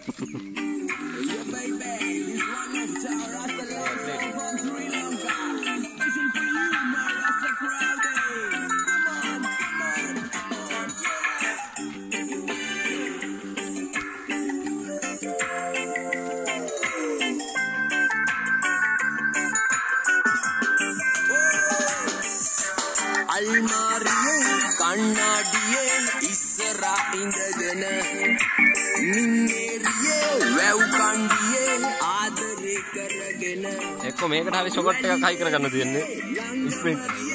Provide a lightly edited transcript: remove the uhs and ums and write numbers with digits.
Almariye kannadiye isra indagena ninneriye වැව් කණ්ඩියේ ආදරේ කරගෙන එක්ක මේකට හරි ෂොට් එකක් හයි කරගන්න තියෙන්නේ ස්ප්‍රින්ට්